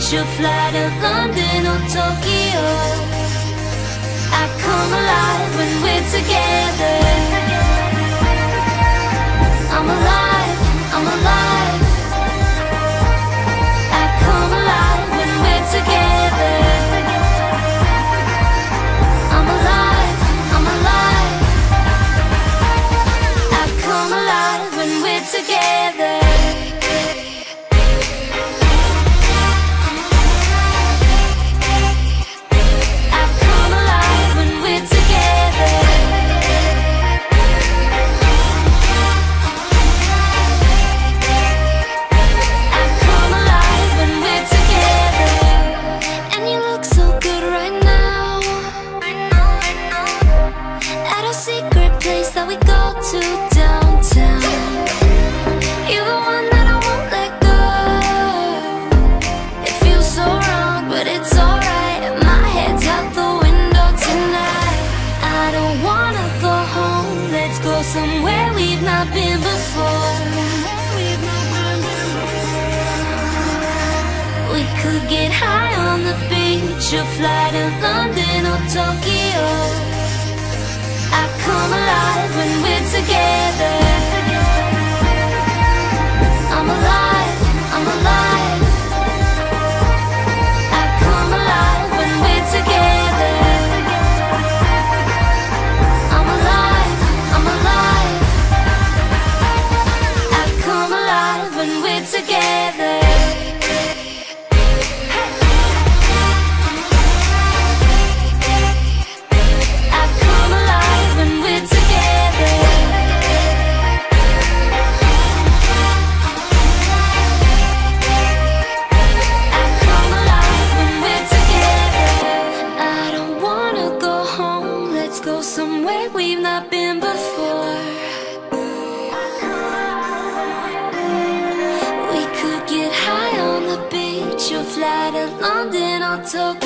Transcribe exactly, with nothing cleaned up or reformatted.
beach or fly to London or Tokyo. I come alive when we're together. I'm alive, I'm alive. I come alive when we're together. I'm alive, I'm alive. I come alive when we're together. That we go to downtown. You're the one that I won't let go. It feels so wrong, but it's alright. My head's out the window tonight. I don't wanna go home. Let's go somewhere we've not been before. We could get high on the beach or fly to London or Tokyo. I come alive when we're together. I'm alive, I'm alive. I come alive when we're together. I'm alive, I'm alive. I come alive when we're together. Go somewhere we've not been before. We could get high on the beach or fly to London or Tokyo.